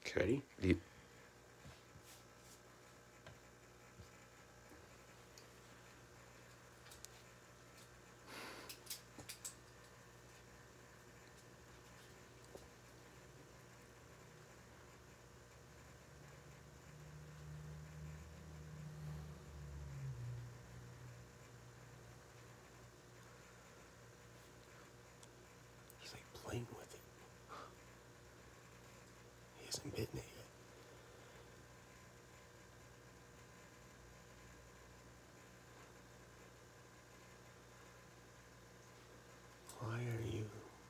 Okay. Ready? Yep. He's like playing with it. He hasn't bitten it yet. Why are you?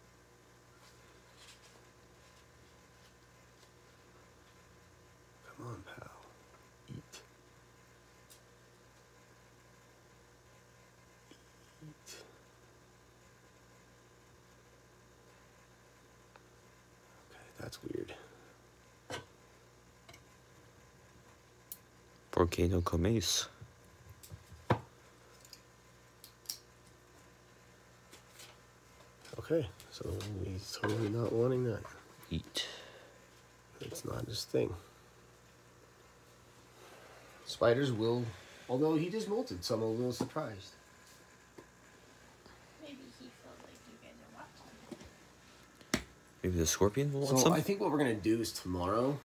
Come on, pal. Eat. Eat. Okay, that's weird. Volcano Comes. Okay, so he's totally not wanting that. Eat. It's not his thing. Spiders will, although he just molted, so I'm a little surprised. Maybe he felt like you guys are watching. Maybe the scorpion will want So some? I think what we're gonna do is tomorrow